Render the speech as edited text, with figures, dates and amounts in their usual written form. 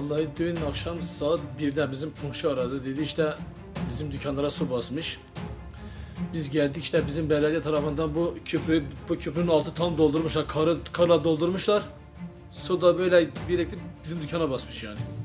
Vallahi dün akşam saat 1'de bizim komşu aradı. Dedi işte bizim dükkanlara su basmış. Biz geldik işte bizim belediye tarafından bu köprünün altı tam doldurmuşlar. Karla doldurmuşlar. Su da böyle birlikte bizim dükkana basmış yani.